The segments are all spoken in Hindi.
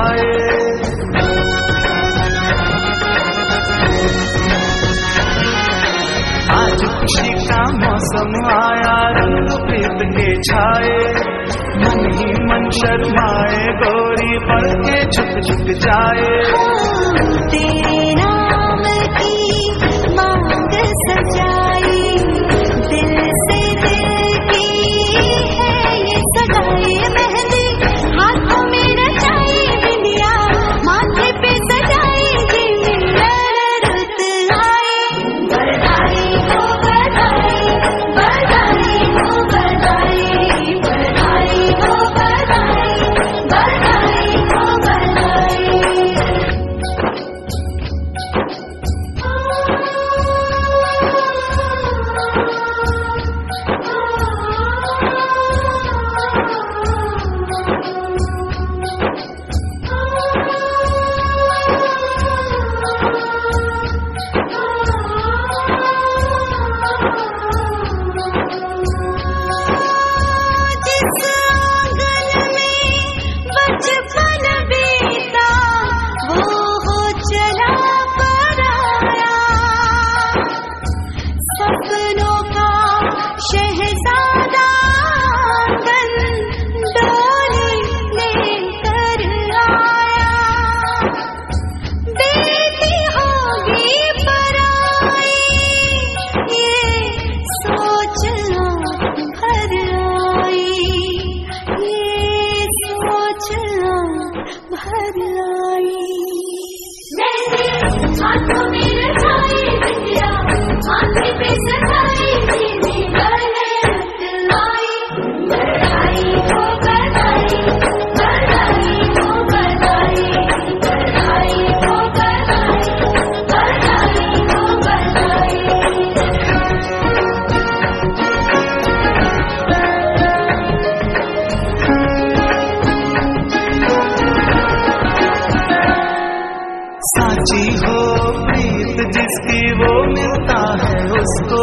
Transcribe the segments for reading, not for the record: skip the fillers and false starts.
छाए। आज खुशी का मौसम आया, रंग प्रीत के छाए। मन ही मन शर्माए गोरी, पढ़ के झुक झुक जाए। तेरे नाम की मांग सजाई, दिल से दिल की है ये सगाई। मेहंदी हाथों में रचाई, बिंदिया माथे पे सजाई, जी मेरा रुत आई। बधाई हो बधाई, बधाई हो बधाई, बधाई हो बधाई, बधाई हो बधाई। हाथों में रचाई, बिंदिया माथे पे सजाई, जी मेरा रुत आई। बधाई हो बधाई, बधाई हो बधाई, बधाई हो बधाई, बधाई हो बधाई। साची हो प्रीत जिसकी, वो मिलता है उसको।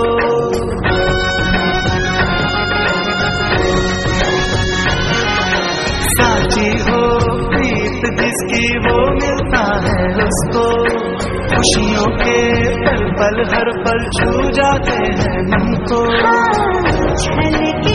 साची हो प्रीत जिसकी, वो मिलता है उसको। खुशियों के पल पल हर पल छू जाते हैं मन को। छलके